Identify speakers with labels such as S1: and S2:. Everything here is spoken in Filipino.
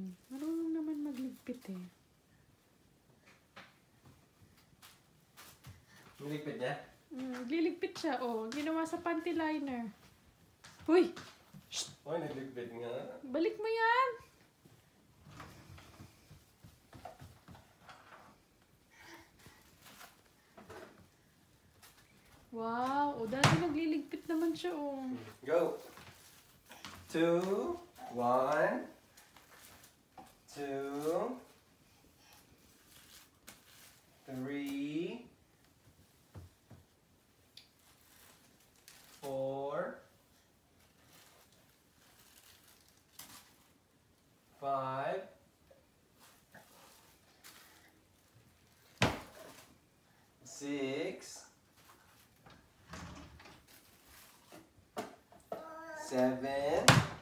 S1: Marunong naman magligpit eh.
S2: Niligpit niya?
S1: Liligpit siya, oh. Ginawa sa panty liner. Uy! Shh!
S2: Uy, nagligpit nga.
S1: Balik mo yan! Wow! O, dati nagliligpit naman siya, oh.
S2: Go! 2, 1, 2, 3, 4, 5, 6, 7,